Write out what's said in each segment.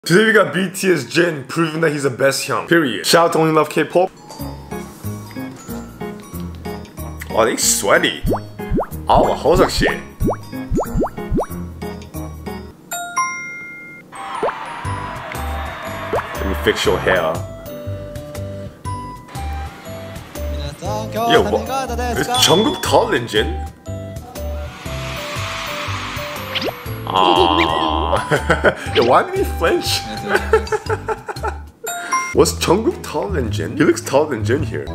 Today we got BTS Jin proving that he's the best hyung. Period. Shout out to Only Love K-pop. Oh, they sweaty. Oh, 허석 씨. Let me fix your hair. Yo, what? Is Jungkook taller than Jin? Yo, why did he flinch? Was Jungkook taller than Jin? He looks taller than Jin here.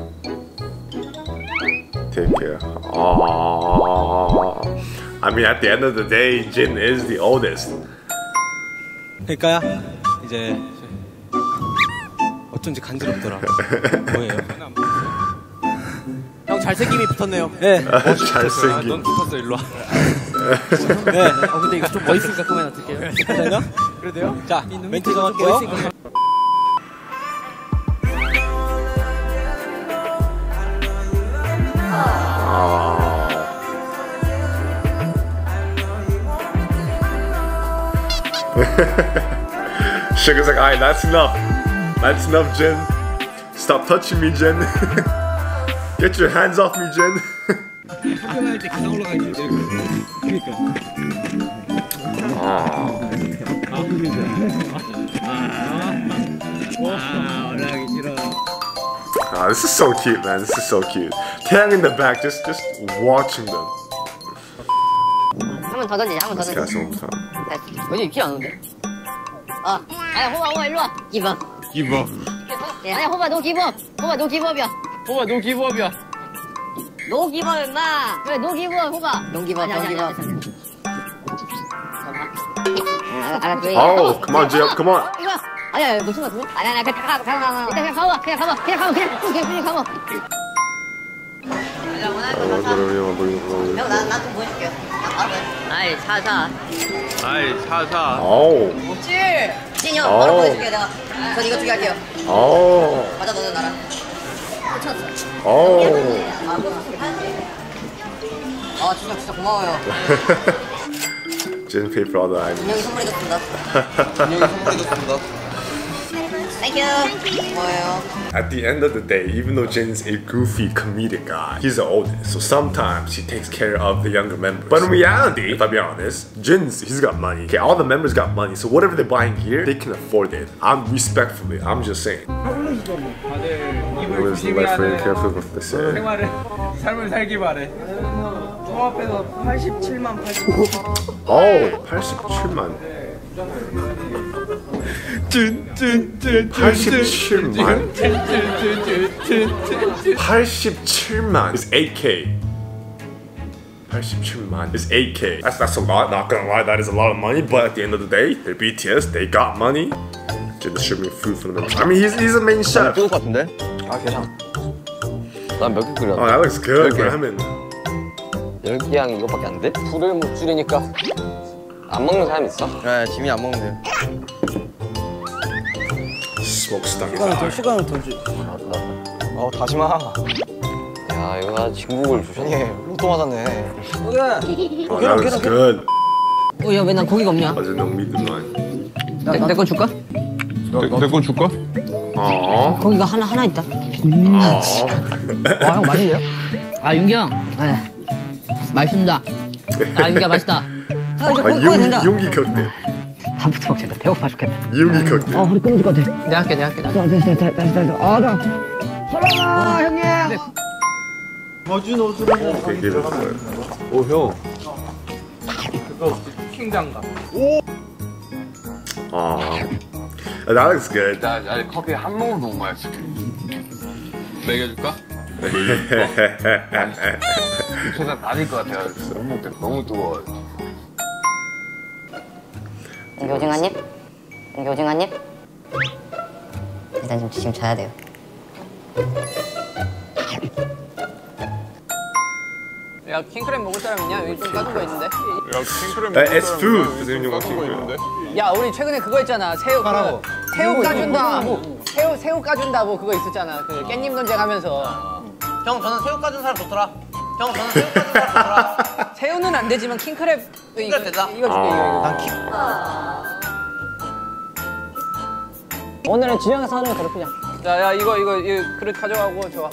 Take care. I mean, at the end of the day, Jin is the oldest. 그러니까요. 이제 어쩐지 간지럽더라. 뭐예요? 형 잘생김이 붙었네요. 네. 잘생김. 넌 붙었어 일로 와. 네. 근데 이거 좀 멋있으니까 그러면 어떡해요? 괜찮아요? 그래도요? 자, 멘트 정할게요. Sugar's like, alright, that's enough. That's enough, Jin. Stop touching me, Jin. Get your hands off me, Jin. 학교할 때 가장 올라가야지. 그러니까. 올라가기 싫어. This is so cute, man. This is so cute. Taeyang in the back, just watching them. 한 번 더 던지자, 한 번 더 던지자. 왠지 피 안 오는데? 아니야, 호바 일로 와. 기법. 기법. 아니야, 호바 노 기법. 호바 노 기법이야. 호바 노 기법이야. 노 기법 임마. 그래, 노 기법, 호바. 노 기법, 노 기법. 알았지? Oh, come on, J-up, come on. 이거. 아니야, 놓친 거 같은데? 아니야, 그냥 가. 그냥 가봐. 그냥 가봐. 야, 원하는 거 다 사. 형, 나좀 보여줄게. 아이, 사. 아이 사. Oh. 없지? 진이 형, 바로 보여줄게, 내가. 전 이거 2개 할게요. Oh. 맞아, 너는 나랑. Oh. 진짜 고마워요. Jin paid for all the items. 인형이 선물해줬습니다. Thank you. 고마워요. At the end of the day, even though Jin's a goofy comedic guy, he's the oldest, so sometimes he takes care of the younger members. But in reality, if I be honest, he's got money. Okay, all the members got money, so whatever they're buying here, they can afford it. I'm just saying. Always life very careful with this. 삶을 살기 바래. 종합해서 87만 Oh, 87만. 87만 is 8K. 87만 is 8K. That's a lot, not gonna lie, that is a lot of money, but at the end of the day, they're BTS, they got money. They're distributing food for them. I mean, he's a main chef. 뜨거울 것 같은데? 괜찮아. 난 몇 개 끓여? Oh, that looks good, ramen. 10개양 이거밖에 안 돼? 불을 못 줄이니까 안 먹는 사람 있어? 네, 지민이 안 먹는데요. Smoke stuck. 시간을 더 주. 다시마. 야, 이거 나 진국을 주셨네. 로또 맞았네. Oh, that looks good. 야, 왜 난 고기가 없냐? 맞아, 너무 믿음만. 내 거 줄까? 내 건 줄까? 고기가 하나 있다. 형 맛있네요? 윤경. 맛있습니다. 윤경 맛있다. 용기 칵테일. 밥부터 먹자. 배고파 죽겠다. 용기 칵테일. 우리 끊어질 것 같아. 내가 할게. 됐어. 사랑아, 형님. 버준 옷으로 되게 좋아요. 오, 형. 그거 킹장갑. That looks good. 나 커피 한 모금도 못 마셨어. 먹여줄까? 세상 다닐 것 같아요. 너무 뜨거워. 오징어님? 일단 지금 자야 돼요. 야, 킹크랩 먹을 사람 있냐? 여기 좀 까준 거 있는데? It's food. 있는데? 야, 우리 최근에 그거 했잖아. 새우 까준다. 새우 까준다 뭐 그거 있었잖아. 그 깻잎 논쟁하면서. 형, 저는 새우 까준 사람 좋더라. 새우는 안 되지만 킹크랩 이거 되다. 이거 줄게. 이거. 오늘은 준영에서 하는 거 괴롭히자. 야 이거 그릇 가져가고 저.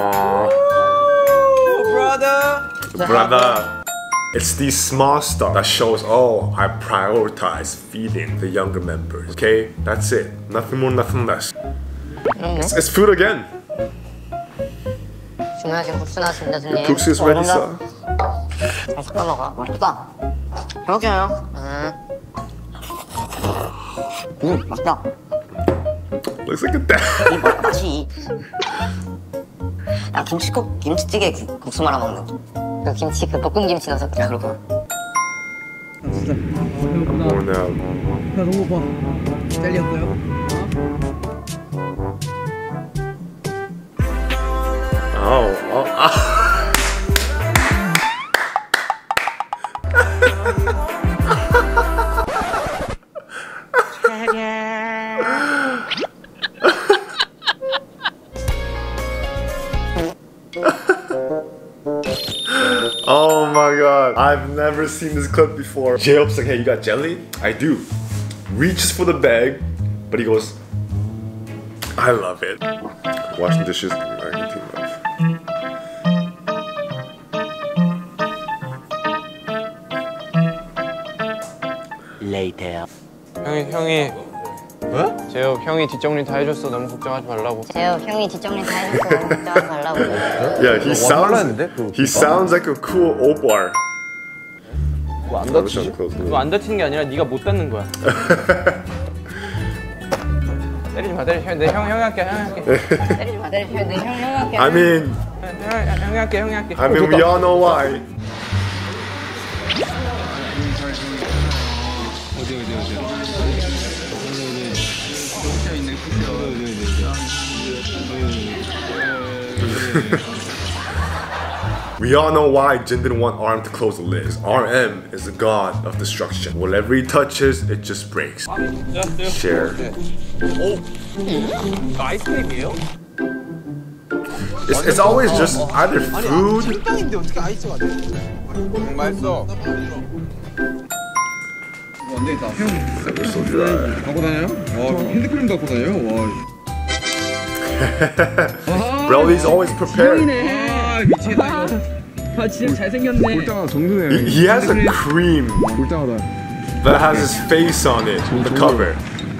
Brother. It's these small stuff that shows, oh, I prioritize feeding the younger members. Okay, that's it. Nothing more, nothing less. It's food again. 주문하신 국수 나왔습니다, 손님. Cooks is ready, sir. 잘 섞어 먹어. 맛있다. 잘 먹게요. 맛있다. Looks like a dad. 맛이. 나 김치찌개 국수 말아 먹는 거. 그 김치 그 볶음 김치 넣어서 그냥 그러고. Oh no. 야 너무 봐. 잘렸어요? Oh my god, I've never seen this clip before. J-Hope's like, hey, you got jelly? I do. Reaches for the bag, but he goes, I love it. Washing dishes, I can think of. 형이 재혁 형이 뒷정리 다 해줬어. 너무 걱정하지 말라고. 재혁 형이 뒷정리 다 해줬어. 너무 걱정하지 말라고. Yeah, he sounds like a cool opar. 안 다치지? 그거 안 다치는 게 아니라 네가 못 닿는 거야. 때리지 마. 형이 할게. 때리지 마. 형이 할게. I mean, 형이 할게. I mean, we all know why. We all know why Jin didn't want RM to close the lid. 'Cause RM is the god of destruction. Whatever he touches, it just breaks. Share. 아이스크림이에요? It's always just either food. 식당인데 어떻게 아이스가 돼? 맛있어. 안 되겠다. 형 So dry. 갖고 다녀요? 와 핸드크림 갖고 다녀요? 와. Bro, he's always prepared. 아 미치겠다 이거. 아 진짜 잘생겼네. 볼따가 정도네. He has a cream 볼따가다. that has his face on it, the cover.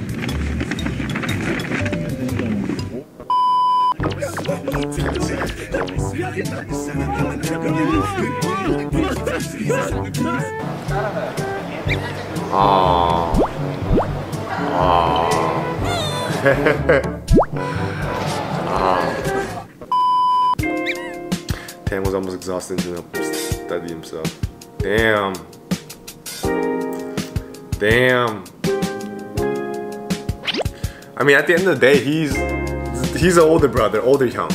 Tam was almost exhausted and studied himself. Damn. I mean, at the end of the day, he's an older brother, older Hyung.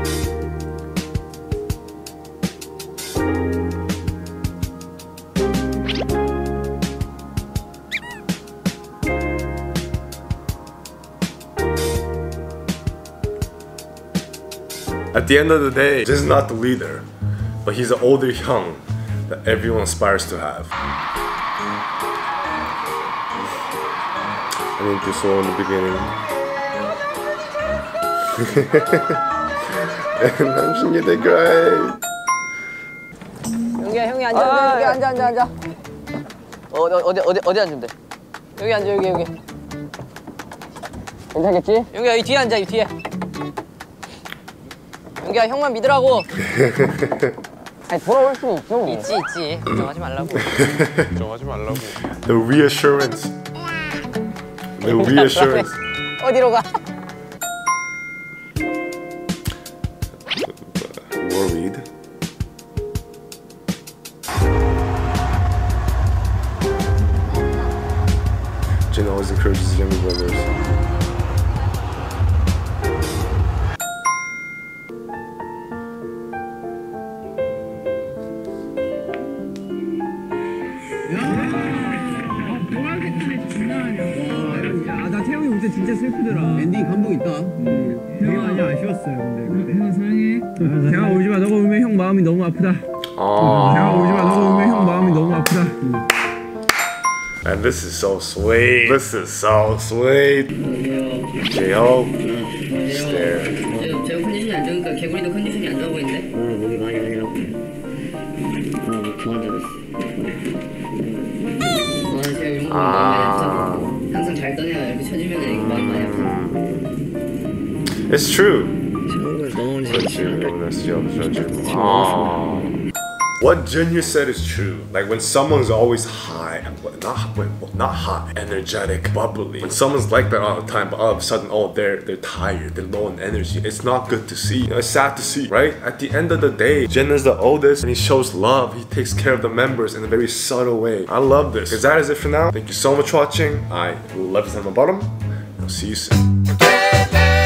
At the end of the day, Jin's not the leader, but he's an older Hyung that everyone aspires to have. I think you saw in the beginning. And I'm they great. 형이 앉아. 어디 앉으면 돼? 여기 앉아 여기. 괜찮겠지? 여기야 이 뒤에 앉아 이 뒤에. 영기야 형만 믿으라고. 아니 돌아올 수는 있죠. 있지. 걱정하지 말라고. The reassurance. The reassurance. 어디로 가? Worried. Jin always encourages his younger brothers. 나 태영이 올 때 진짜 슬프더라. 엔딩 감동 있다. 태영이 많이 아쉬웠어요. 근데 형 사랑해. 태영아 울지 마. 너가 울면 형 마음이 너무 아프다. 태영아 울지 마. 너가 울면 형 마음이 너무 아프다. And this is so sweet. This is so sweet. J-Hope. Stare. 제가 컨디션이 안 좋으니까 개구리도 컨디션이 안 좋아 보이는데? 목이 많이 아니라고. 좋아한다고 했어. 제가 이런 거 마음이 아프고 항상 잘 떠내요. 이렇게 쳐주면 이렇게 마음이 많이 아프고. It's true. 너무 What Junior said is true. Like when someone's always high, not hot, energetic, bubbly. When someone's like that all the time, but all of a sudden, oh, they're tired, they're low in energy. It's not good to see. You know, it's sad to see, right? At the end of the day, Jin is the oldest, and he shows love. He takes care of the members in a very subtle way. I love this. Because that is it for now. Thank you so much for watching. I will love you on the bottom. I'll see you soon.